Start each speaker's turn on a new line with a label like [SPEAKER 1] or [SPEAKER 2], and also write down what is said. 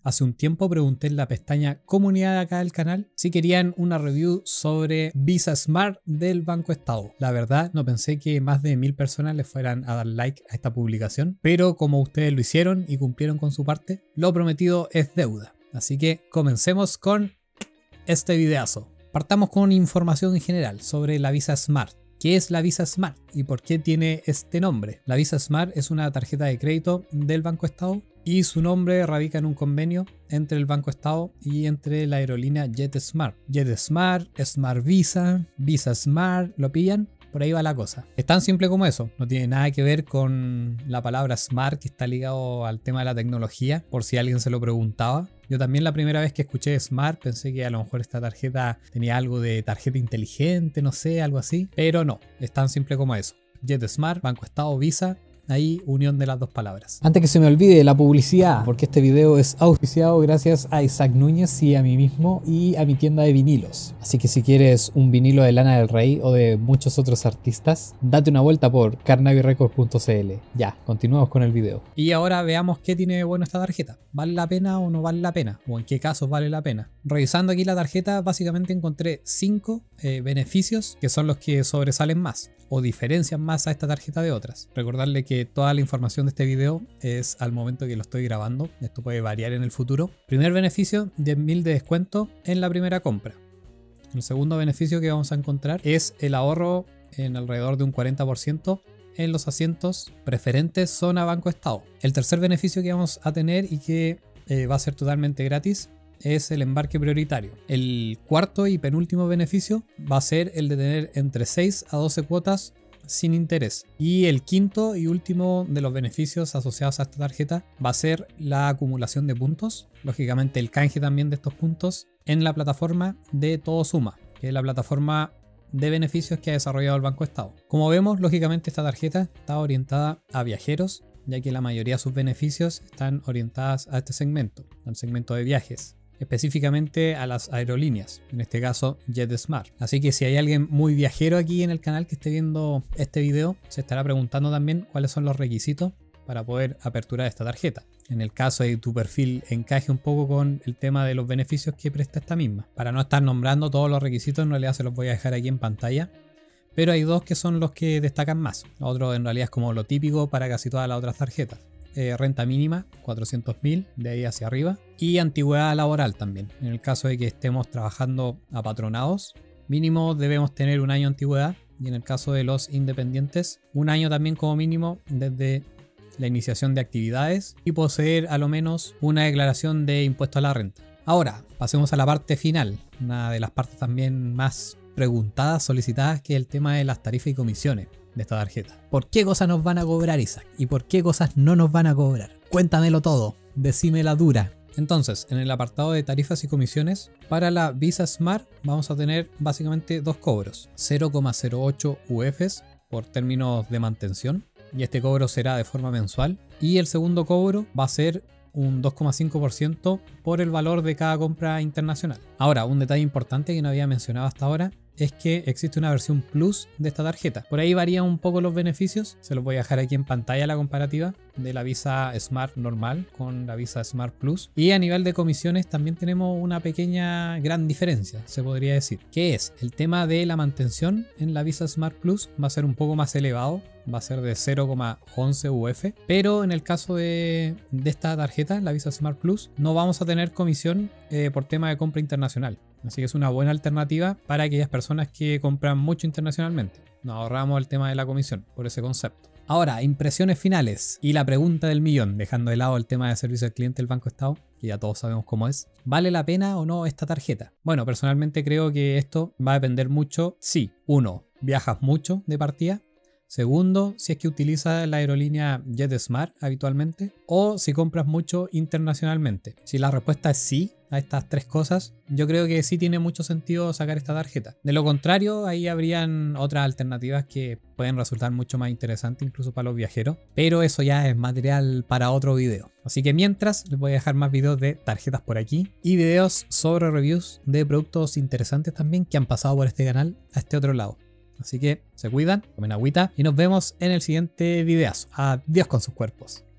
[SPEAKER 1] Hace un tiempo pregunté en la pestaña comunidad acá del canal si querían una review sobre Visa Smart del Banco Estado. La verdad no pensé que más de 1000 personas les fueran a dar like a esta publicación, pero como ustedes lo hicieron y cumplieron con su parte, lo prometido es deuda. Así que comencemos con este videazo. Partamos con información en general sobre la Visa Smart. ¿Qué es la Visa Smart y por qué tiene este nombre? La Visa Smart es una tarjeta de crédito del Banco Estado y su nombre radica en un convenio entre el Banco Estado y entre la aerolínea JetSmart. JetSmart, Smart Visa, Visa Smart, ¿lo pillan? Por ahí va la cosa. Es tan simple como eso, no tiene nada que ver con la palabra smart que está ligado al tema de la tecnología, por si alguien se lo preguntaba. Yo también la primera vez que escuché smart pensé que a lo mejor esta tarjeta tenía algo de tarjeta inteligente, no sé, algo así, pero no, es tan simple como eso. JetSmart, Banco Estado, Visa. Ahí unión de las dos palabras. Antes que se me olvide la publicidad, porque este video es auspiciado gracias a Isaac Núñez y a mí mismo y a mi tienda de vinilos. Así que si quieres un vinilo de Lana del Rey o de muchos otros artistas, date una vuelta por carnabyrecords.cl. Ya, continuamos con el video. Y ahora veamos qué tiene de bueno esta tarjeta. ¿Vale la pena o no vale la pena? ¿O en qué casos vale la pena? Revisando aquí la tarjeta, básicamente encontré 5 beneficios que son los que sobresalen más o diferencian más a esta tarjeta de otras. Recordarle que toda la información de este video es al momento que lo estoy grabando. Esto puede variar en el futuro. Primer beneficio, 10.000 de descuento en la primera compra. El segundo beneficio que vamos a encontrar es el ahorro en alrededor de un 40% en los asientos preferentes zona Banco Estado. El tercer beneficio que vamos a tener y que va a ser totalmente gratis es el embarque prioritario. El cuarto y penúltimo beneficio va a ser el de tener entre 6 a 12 cuotas sin interés. Y el quinto y último de los beneficios asociados a esta tarjeta va a ser la acumulación de puntos. Lógicamente el canje también de estos puntos en la plataforma de Todo Suma, que es la plataforma de beneficios que ha desarrollado el Banco Estado. Como vemos, lógicamente esta tarjeta está orientada a viajeros, ya que la mayoría de sus beneficios están orientadas a este segmento, al segmento de viajes. Específicamente a las aerolíneas, en este caso JetSmart. Así que si hay alguien muy viajero aquí en el canal que esté viendo este video, se estará preguntando también cuáles son los requisitos para poder aperturar esta tarjeta. En el caso de que tu perfil encaje un poco con el tema de los beneficios que presta esta misma. Para no estar nombrando todos los requisitos, en realidad se los voy a dejar aquí en pantalla. Pero hay dos que son los que destacan más. Otro en realidad es como lo típico para casi todas las otras tarjetas. Renta mínima, 400.000 de ahí hacia arriba. Y antigüedad laboral también. En el caso de que estemos trabajando apatronados, mínimo debemos tener un año de antigüedad. Y en el caso de los independientes, un año también como mínimo desde la iniciación de actividades. Y poseer a lo menos una declaración de impuesto a la renta. Ahora, pasemos a la parte final. Una de las partes también más preguntadas, solicitadas, que es el tema de las tarifas y comisiones de esta tarjeta. ¿Por qué cosas nos van a cobrar, Isaac? ¿Y por qué cosas no nos van a cobrar? Cuéntamelo todo, decime la dura. Entonces, en el apartado de tarifas y comisiones, para la Visa Smart vamos a tener básicamente dos cobros. 0,08 UFs por términos de mantención, y este cobro será de forma mensual. Y el segundo cobro va a ser un 2,5% por el valor de cada compra internacional. Ahora, un detalle importante que no había mencionado hasta ahora es que existe una versión Plus de esta tarjeta. Por ahí varían un poco los beneficios. Se los voy a dejar aquí en pantalla la comparativa de la Visa Smart normal con la Visa Smart Plus. Y a nivel de comisiones también tenemos una pequeña gran diferencia, se podría decir. Que es el tema de la mantención en la Visa Smart Plus va a ser un poco más elevado. Va a ser de 0,11 UF. Pero en el caso de esta tarjeta, la Visa Smart Plus, no vamos a tener comisión por tema de compra internacional. Así que es una buena alternativa para aquellas personas que compran mucho internacionalmente. Nos ahorramos el tema de la comisión por ese concepto. Ahora, impresiones finales y la pregunta del millón, dejando de lado el tema de servicio al cliente del Banco Estado, que ya todos sabemos cómo es. ¿Vale la pena o no esta tarjeta? Bueno, personalmente creo que esto va a depender mucho si, uno, viajas mucho de partida. Segundo, si es que utilizas la aerolínea JetSmart habitualmente o si compras mucho internacionalmente. Si la respuesta es sí a estas tres cosas, yo creo que sí tiene mucho sentido sacar esta tarjeta. De lo contrario, ahí habrían otras alternativas que pueden resultar mucho más interesantes incluso para los viajeros, pero eso ya es material para otro video. Así que mientras, les voy a dejar más videos de tarjetas por aquí y videos sobre reviews de productos interesantes también que han pasado por este canal a este otro lado. Así que se cuidan, comen agüita y nos vemos en el siguiente videazo. Adiós con sus cuerpos.